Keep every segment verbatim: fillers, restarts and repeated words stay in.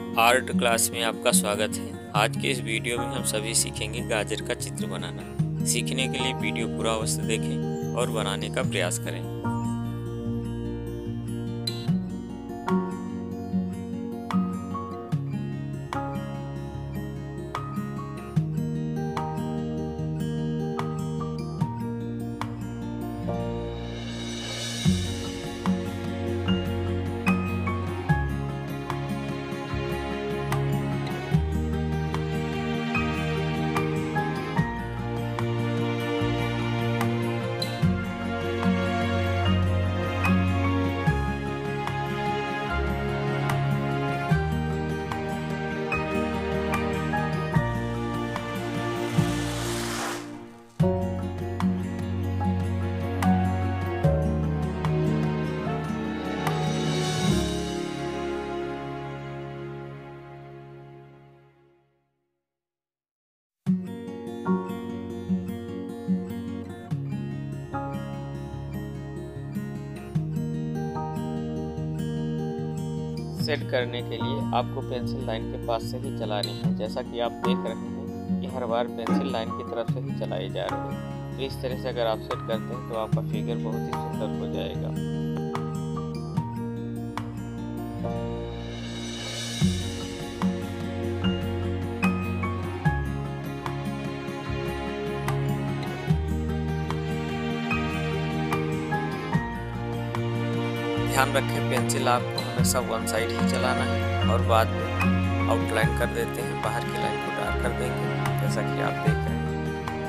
Art class में आपका स्वागत है। आज के इस वीडियो में हम सभी सीखेंगे गाजर का चित्र बनाना। सीखने के लिए वीडियो पूरा अवश्य देखें और बनाने का प्रयास करें। सेट करने के लिए आपको पेंसिल लाइन के पास से ही चलानी है। जैसा कि आप देख रहे हैं कि हर बार पेंसिल लाइन की तरफ से ही चलाई जा रही है। तो इस तरह से अगर आप सेट करते हैं तो आपका फिगर बहुत ही सुंदर हो जाएगा। ध्यान रखें, पेंसिल आपको हमेशा वन साइड ही चलाना है और बाद में आउटलाइन कर देते हैं, बाहर की लाइन को डार्क कर देंगे, जैसा कि आप देख रहे हैं।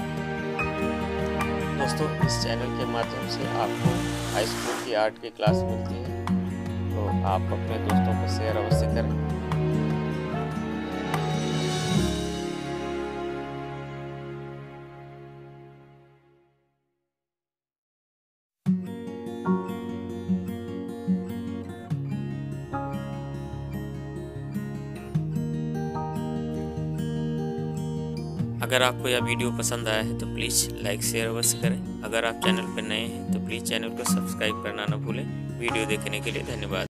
दोस्तों, इस चैनल के माध्यम से आपको हाई स्कूल की आर्ट की क्लास मिलती है, तो आप अपने दोस्तों को शेयर अवश्य करें। अगर आपको यह वीडियो पसंद आया है तो प्लीज़ लाइक शेयर अवश्य करें। अगर आप चैनल पर नए हैं तो प्लीज़ चैनल को सब्सक्राइब करना न भूलें। वीडियो देखने के लिए धन्यवाद।